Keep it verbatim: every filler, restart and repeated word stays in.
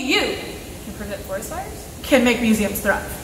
you can prevent forest fires? Can make museums thrive.